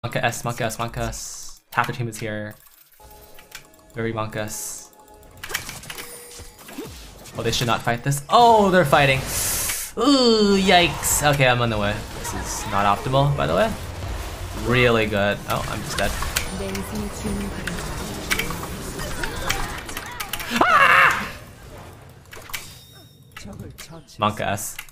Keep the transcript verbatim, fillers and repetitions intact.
MonkaS, MonkaS, MonkaS. Half the team is here. Very MonkaS. Oh, they should not fight this. Oh, they're fighting. Ooh, yikes. Okay, I'm on the way. This is not optimal, by the way. Really good. Oh, I'm just dead. Ah! MonkaS.